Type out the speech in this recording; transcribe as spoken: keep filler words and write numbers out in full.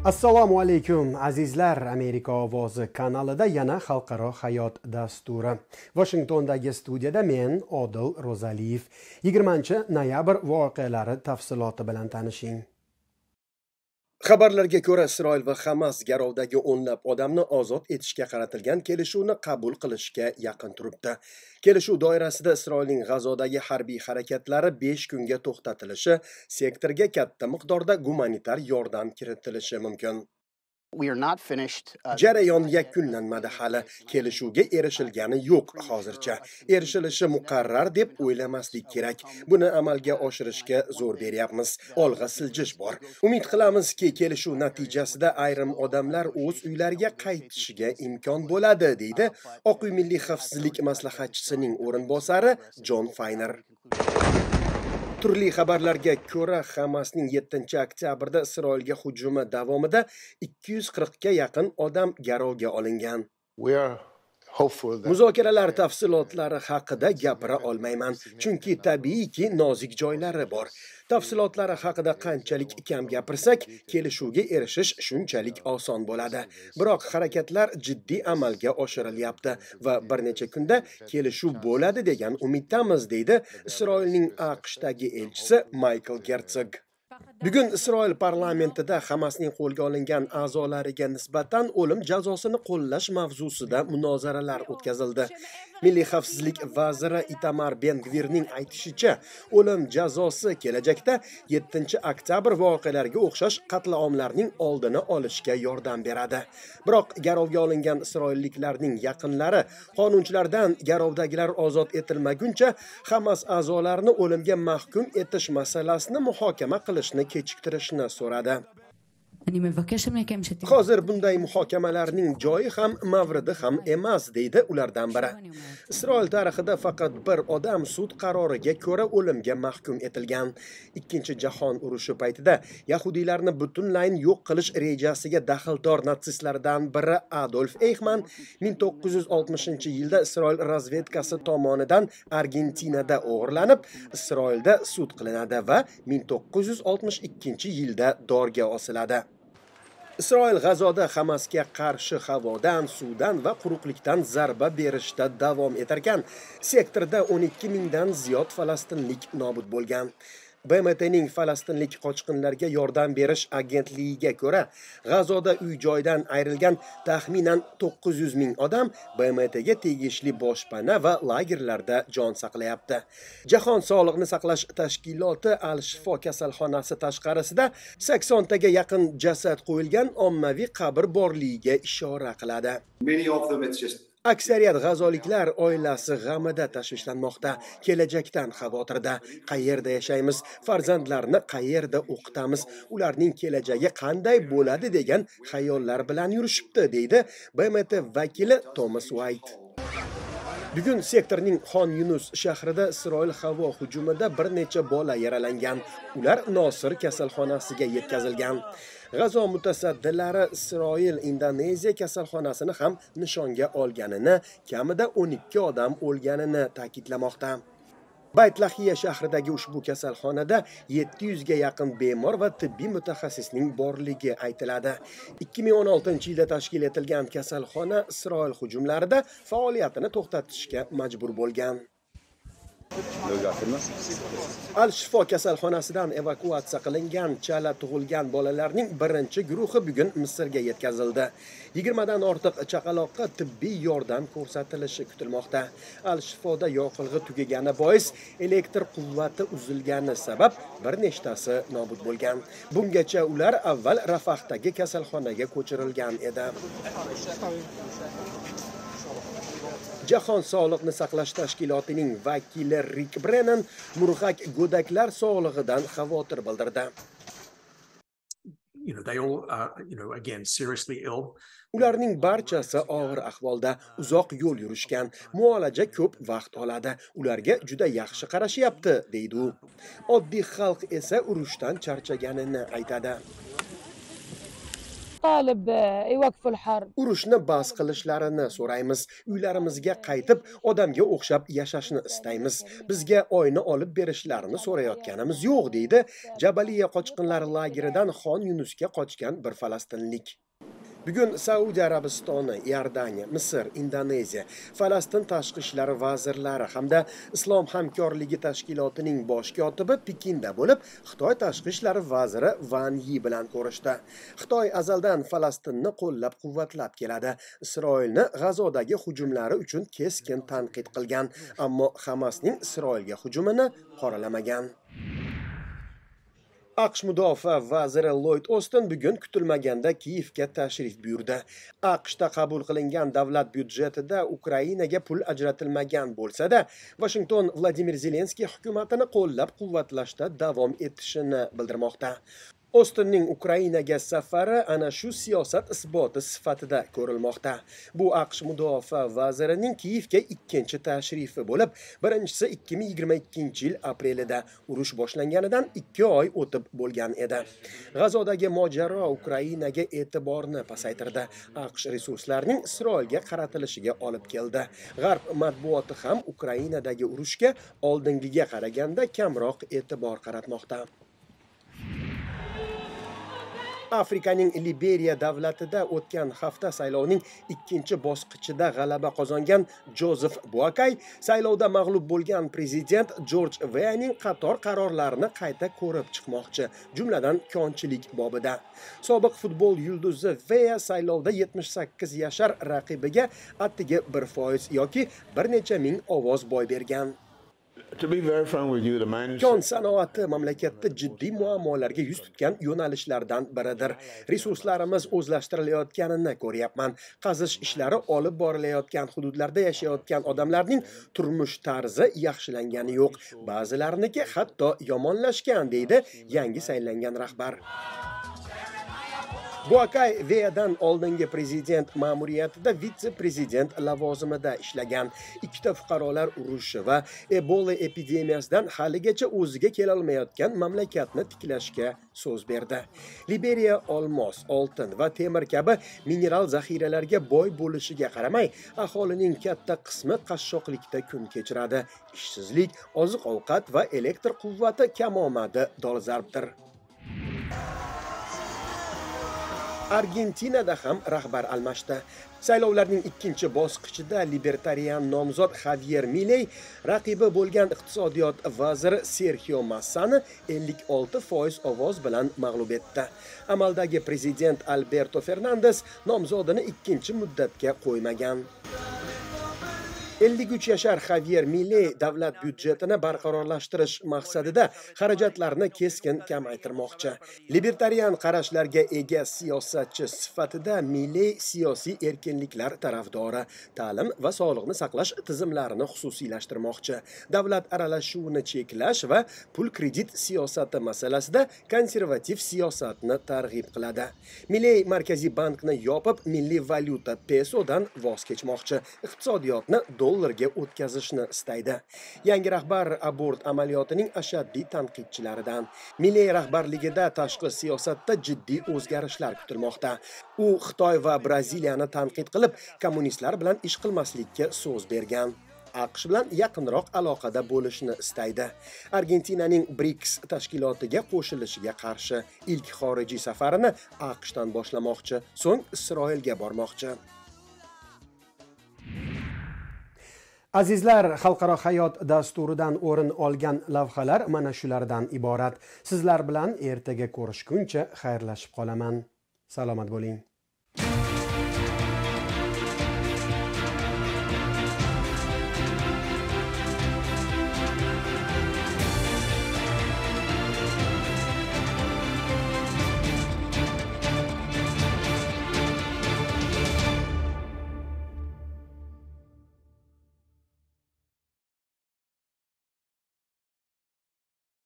Assalomu alaykum azizlar, Amerika ovozi kanalida yana xalqaro hayot dasturi. Washingtondagi studiyada men Odil Ro'zaliyev. yigirmanchi noyabr voqealari tafsiloti bilan tanishing. Xabarlarga ko'ra, Isroil va Hamas garovdagi o'nlab odamni ozod etishga qaratilgan kelishuvni qabul qilishga yaqin turibdi. Kelishuv doirasida Isroilning G'azodagi harbiy harakatlari besh kunga to'xtatilishi, sektorga katta miqdorda gumanitar yordam kiritilishi mumkin. Jarayon yakunlanmadi hali. Kelishuvga erishilgani yo'q hozircha. Erishilishi muqarrar deb o'ylamaslik kerak. Buni amalga oshirishga zo'r beryapmiz. Olg'a siljish bor. Umid qilamizki, kelishuv natijasida ayrim odamlar o'z uylariga qaytishiga imkon bo'ladi, deydi Oq uy milliy xavfsizlik maslahatchisining o'rinbosari Jon Fayner. Turli xabarlarga ko'ra, Hamasning yettinchi oktyabrda Isroilga hujumi davomida ikki yuz qirqga yaqin odam garovga olingan. Muzokaralar tafsilotlari haqida gapira olmayman, chunki tabiiyki nozik joylari bor. Tafsilotlari haqida qanchalik kam gapirsak, kelishuvga erishish shunchalik oson bo'ladi. Biroq harakatlar jiddiy amalga oshirilyapti va bir necha kunda kelishuv bo'ladi degan umiddamiz, deydi Isroilning AQShdagi elchisi Michael Gerzog. Bugun Isroil parlamentida Hamasning qo'lga olingan a'zolariga nisbatan o'lim jazosini qo'llash mavzusida munozaralar o'tkazildi. Milliy xavfsizlik vaziri Itamar Ben-Gvirning aytishicha, o'lim jazosi kelajakda yettinchi oktyabr voqealariga o'xshash qatl-omlarning oldini olishga yordam beradi. Biroq garovga olingan isroilliklarning yaqinlari qonunchilardan garovdagilar ozod etilmaguncha Hamas a'zolarini o'limga mahkum etish masalasini muhokama qilishni kechiktirishni so'radi. Hozir bunday muhokamalarning joyi ham, mavridi ham emas, deydi ulardan biri. Isroil tarixida faqat bir odam sud qaroriga ko'ra o'limga mahkum etilgan. Ikkinchi jahon urushi paytida yahudiylarni butunlay yo'q qilish rejasiga daxldor natsistlardan biri Adolf Eichmann ming to'qqiz yuz oltmishinchi yilda Isroil razvedkasi tomonidan Argentinada o'g'irlanib, Isroilda sud qilinadi va ming to'qqiz yuz oltmish ikkinchi yilda dorga osiladi. Isroil G'azoda Hamasga qarshi havodan, suvdan va quruqlikdan zarba berishda davom etarkan, sektorda o'n ikki mingdan ziyod falastinlik nobud bo'lgan. B M T'ning falastinlik qochqinlarga yordam berish agentligiga ko'ra, G'azoda uy-joydan ayrilgan taxminan to'qqiz yuz ming odam B M T'ga tegishli boshpana va lagerlarda jon saqlayapti. Jahon sog'liqni saqlash tashkiloti Al-Shifo kasalxonasi tashqarisida saksontaga yaqin jasad qo'yilgan ommaviy qabr borligiga ishora qiladi. Aksariyat g'azoliklar oilasi g'amida tashvishlanmoqda, kelajakdan xavotirda. Qayerda yashaymiz, farzandlarni qayerda o'qitamiz, ularning kelajagi qanday bo'ladi degan xayollar bilan yurishibdi, deydi B M T vakili Thomas White. Bugun sektorning Xon Yunus shahrida Isroil havo hujumida bir necha bola yaralangan. Ular Nosir kasalxonasiga yetkazilgan. G'azo mutasaddilari Isroil Indoneziya kasalxonasini ham nishonga olganini, kamida o'n ikki odam o'lganini ta'kidlamoqda. Bayt-Lahiya shahridagi ushbu kasalxonada yetti yuzga yaqin bemor va tibbiy mutaxassisning borligi aytiladi. ikki ming o'n oltinchi yilda tashkil etilgan kasalxona Isroil hujumlarida faoliyatini to'xtatishga majbur bo'lgan. Al-Shifo kasalxonasidan evakuatsiya qilingan chala tug'ilgan bolalarning birinchi guruhi bugun Misrga yetkazildi. yigirmadan ortiq chaqaloqqa tibbiy yordam ko'rsatilishi kutilmoqda. Al-Shifoda yoqilg'i tugagani bois elektr quvvati uzilgani sabab bir nechtasi nobud bo'lgan. Bungacha ular avval Rafahdagi kasalxonaga ko'chirilgan edi. Jahon sog'liqni saqlash tashkilotining vakili Rick Brennan murg'ak go'daklar sog'lig'idan xavotir bildirdi. Ularning barchasi og'ir ahvolda, uzoq yo'l yurishgan, muolaja ko'p vaqt oladi. Ularga juda yaxshi qarashyapti, deydi u. Oddiy xalq esa urushdan charchaganini aytadi. نطالب يوقفوا الحرب. Urushni bas qilishlarini so'raymiz. Uylarimizga qaytib, odamga o'xshab yashashni istaymiz. Bizga oyni olib berishlarini so'rayotganimiz yo'q, deydi Jabaliya qochqinlar lageridan Xon Yunusga qochgan bir falastinlik. Bugun Saudiya Arabistoni, Iordaniya, Misr, Indoneziya, Falastin tashqi ishlar vazirlari hamda Islom hamkorligi tashkilotining bosh kotibi Pekinda bo'lib, Xitoy tashqi ishlar vaziri Van Yi bilan ko'rishdi. Xitoy azaldan Falastinni qo'llab-quvvatlab keladi. Isroilni G'azodagi hujumlari uchun keskin tanqid qilgan, ammo Hamasning Isroilga hujumini qoralamagan. AQSh mudofaa vaziri Lloyd Austin bugun kutilmaganda Kiyevga tashrif buyurdi. AQShda qabul qilingan davlat byudjetida Ukrainaga pul ajratilmagan bo'lsa-da, Washington Vladimir Zelenskiy hukumatini qo'llab-quvvatlashda davom etishini bildirmoqda. Austinning Ukrainaga safari ana shu siyosat isboti sifatida ko'rilmoqda. Bu AQSh mudofaa vazirining Kiyevga ikkinchi tashrifi bo'lib, birinchisi ikki ming yigirma ikkinchi yil aprelida urush boshlanganidan ikki oy o'tib bo'lgan edi. G'azodagi mojaro Ukrainaga e'tiborni pasaytirdi. AQSh resurslarining Isroilga qaratilishiga olib keldi. G'arb matbuoti ham Ukrainadagi urushga oldingiga qaraganda kamroq e'tibor qaratmoqda. Afrikaning Liberiya davlatida o'tgan hafta saylovning ikkinchi bosqichida g'alaba qozongan Joseph Boakai saylovda mag'lub bo'lgan prezident George Weahning qator qarorlarini qayta ko'rib chiqmoqchi, jumladan konchilik bobida. Sobiq futbol yulduzi Weah saylovda yetmish sakkiz yashar raqibiga atigi bir foiz yoki bir necha ming ovoz boy bergan. Kon sanoati mamlakatda jiddiy muammolarga yuz tutgan yo'nalishlardan biridir. Resurslarimiz o'zlashtirilayotganini ko'ryapman. Qazish ishlari olib borilayotgan hududlarda yashayotgan odamlarning turmush tarzi yaxshilangani yo'q. Ba'zilariniki hatto yomonlashgan, deydi yangi saylangan rahbar. Boakai Weahdan oldingi prezident ma'muriyatida vitse-prezident lavozimida ishlagan. Ikkita fuqarolar urushi va Ebola epidemiyasidan haligacha o'ziga kela olmayotgan mamlakatni tiklashga so'z berdi. Liberiya olmos, oltin va temir kabi mineral zaxiralariga boy bo'lishiga qaramay, aholining katta qismi qashshoqlikda kun kechiradi. Ishsizlik, oziq-ovqat va elektr quvvati kamomadi dolzarbdir. Argentinada ham rahbar almashdi. Saylovlarning ikkinchi bosqichida libertarian nomzod Javier Milei raqibi bo'lgan iqtisodiyot vaziri Sergio Massani ellik olti foiz ovoz bilan mag'lub etdi. Amaldagi prezident Alberto Fernandes nomzodini ikkinchi muddatga qo'ymagan. ellik uch yashar Javier Milei davlat byudjetini barqarorlashtirish maqsadida xarajatlarni keskin kamaytirmoqchi. Libertarian qarashlarga ega siyosatchi sifatida Milei siyosiy erkinliklar tarafdori, ta'lim va sog'liqni saqlash tizimlarini xususiylashtirmoqchi. Davlat aralashuvini cheklash va pul kredit siyosati masalasida konservativ siyosatni targ'ib qiladi. Milei Markaziy bankni yopib, milliy valyuta pesodan voz kechmoqchi. Iqtisodiyotni dollarga o'tkazishni istaydi. Yangi rahbar abort amaliyotining ashaddiy tanqidchilaridan. Milei rahbarligida tashqi siyosatda jiddiy o'zgarishlar kutilmoqda. U Xitoy va Braziliyani tanqid qilib, kommunistlar bilan ish qilmaslikka so'z bergan. AQSh bilan yaqinroq aloqada bo'lishni istaydi. Argentinaning BRICS tashkilotiga qo'shilishiga qarshi ilk xorijiy safarini AQShdan boshlamoqchi, so'ng Isroilga bormoqchi. Azizlar, Xalqaro hayot dasturidan o'rin olgan lavhalar mana shulardan iborat. Sizlar bilan ertaga ko'rishguncha xayrlashib qolaman. Salomat bo'ling.